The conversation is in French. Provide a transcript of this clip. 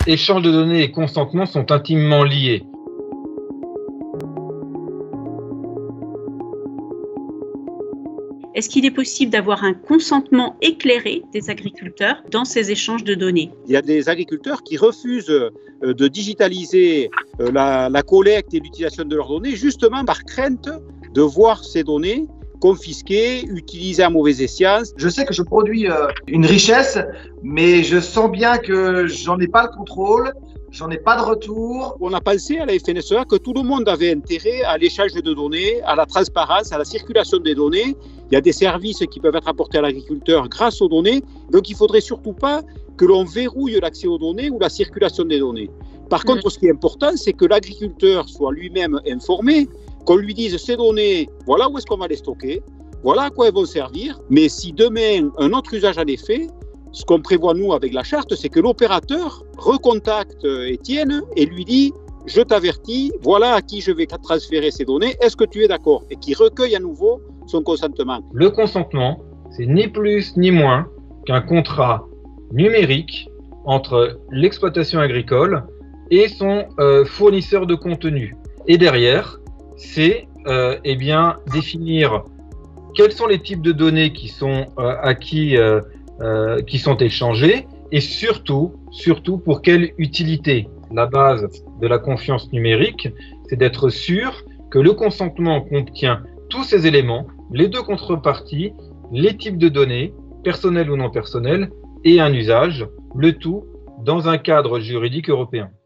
Échange de données et consentement sont intimement liés. Est-ce qu'il est possible d'avoir un consentement éclairé des agriculteurs dans ces échanges de données? Il y a des agriculteurs qui refusent de digitaliser la collecte et l'utilisation de leurs données, justement par crainte de voir ces données confisquées, utilisées à mauvais escient. Je sais que je produis une richesse, mais je sens bien que j'en ai pas le contrôle. J'en ai pas de retour. On a pensé à la FNSEA que tout le monde avait intérêt à l'échange de données, à la transparence, à la circulation des données. Il y a des services qui peuvent être apportés à l'agriculteur grâce aux données. Donc il ne faudrait surtout pas que l'on verrouille l'accès aux données ou la circulation des données. Par contre, ce qui est important, c'est que l'agriculteur soit lui-même informé, qu'on lui dise ces données, voilà où est-ce qu'on va les stocker, voilà à quoi elles vont servir. Mais si demain, un autre usage en est fait, ce qu'on prévoit, nous, avec la charte, c'est que l'opérateur recontacte Étienne et lui dit « Je t'avertis, voilà à qui je vais transférer ces données, est-ce que tu es d'accord ?» et qu'il recueille à nouveau son consentement. Le consentement, c'est ni plus ni moins qu'un contrat numérique entre l'exploitation agricole et son fournisseur de contenu. Et derrière, c'est définir quels sont les types de données qui sont acquis, qui sont échangés, et surtout pour quelle utilité. La base de la confiance numérique, c'est d'être sûr que le consentement contient tous ces éléments, les deux contreparties, les types de données, personnelles ou non personnelles, et un usage, le tout dans un cadre juridique européen.